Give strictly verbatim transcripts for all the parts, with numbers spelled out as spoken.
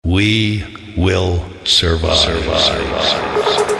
We will survive. survive. survive.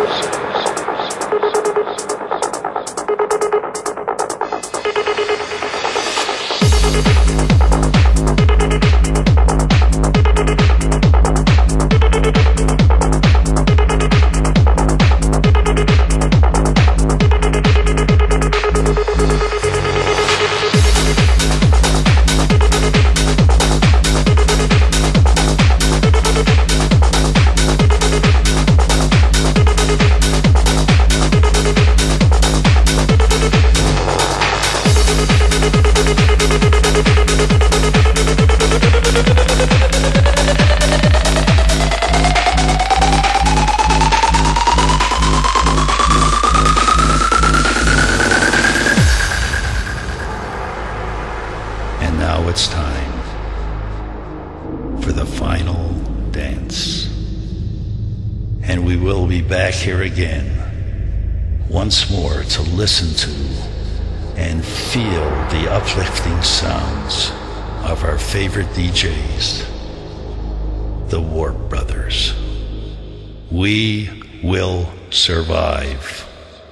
And now it's time for the final dance. And we will be back here again once more to listen to and feel the uplifting sounds of our favorite D Js, the Warp Brothers. We will survive.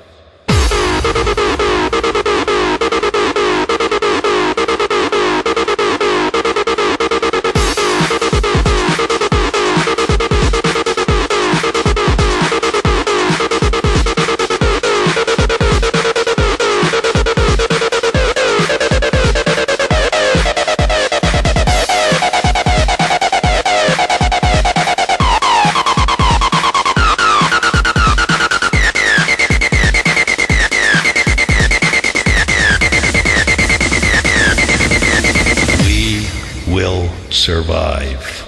Will survive.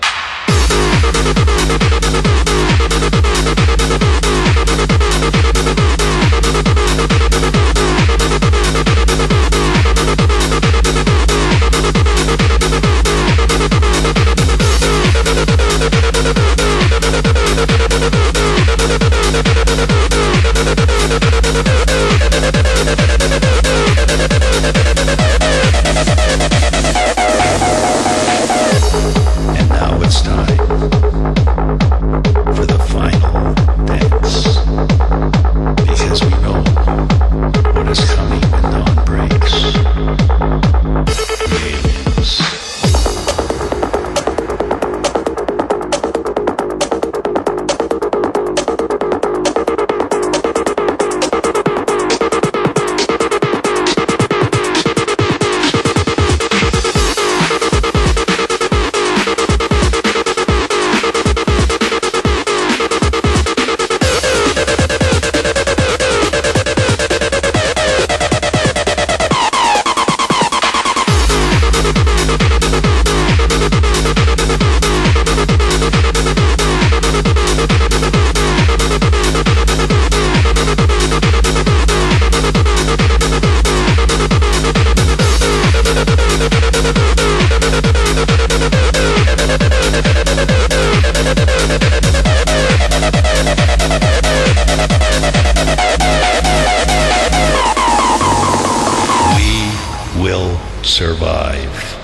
And now it's time for the final dance, because we know what is coming when dawn breaks. The aliens. Will survive.